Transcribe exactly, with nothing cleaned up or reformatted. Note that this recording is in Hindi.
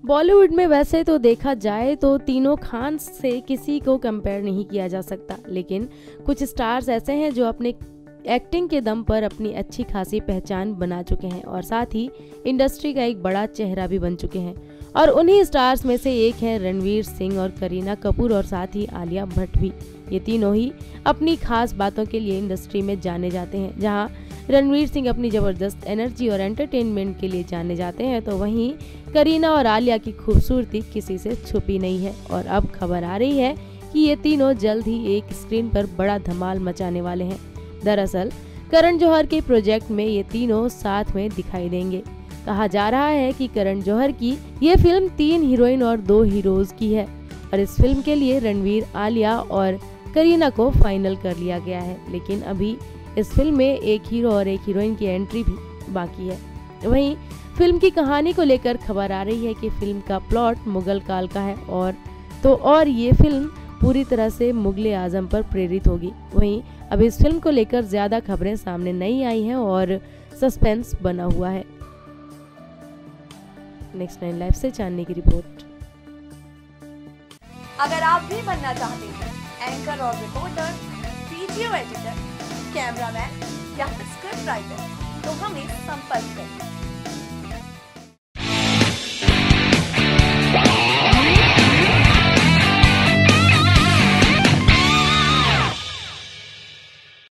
बॉलीवुड में वैसे तो देखा जाए तो तीनों खान से किसी को कंपेयर नहीं किया जा सकता, लेकिन कुछ स्टार्स ऐसे हैं जो अपने एक्टिंग के दम पर अपनी अच्छी खासी पहचान बना चुके हैं और साथ ही इंडस्ट्री का एक बड़ा चेहरा भी बन चुके हैं। और उन्हीं स्टार्स में से एक है रणवीर सिंह और करीना कपूर और साथ ही आलिया भट्ट भी। ये तीनों ही अपनी खास बातों के लिए इंडस्ट्री में जाने जाते हैं। जहां रणवीर सिंह अपनी जबरदस्त एनर्जी और एंटरटेनमेंट के लिए जाने जाते हैं, तो वहीं करीना और आलिया की खूबसूरती किसी से छुपी नहीं है। और अब खबर आ रही है कि ये तीनों जल्द ही एक स्क्रीन पर बड़ा धमाल मचाने वाले हैं। दरअसल करण जौहर के प्रोजेक्ट में ये तीनों साथ में दिखाई देंगे। कहा जा रहा है कि करण जौहर की ये फिल्म तीन हीरोइन और दो हीरोज की है और इस फिल्म के लिए रणवीर, आलिया और करीना को फाइनल कर लिया गया है, लेकिन अभी इस फिल्म में एक हीरो और एक हीरोइन की एंट्री भी बाकी है। वहीं फिल्म की कहानी को लेकर खबर आ रही है कि फिल्म का प्लॉट मुगल काल का है और तो और ये फिल्म पूरी तरह से मुगले आजम पर प्रेरित होगी। वहीं अब इस फिल्म को लेकर ज्यादा खबरें सामने नहीं आई हैं और सस्पेंस बना हुआ है। नेक्स्ट नाइन लाइव से जानने की रिपोर्ट। अगर आप भी बनना चाहते हैं एंकर और रिपोर्टर, वीडियो एडिटर, कैमरामैन या फिर स्क्रिप्ट राइटर, तो हमें संपर्क करें।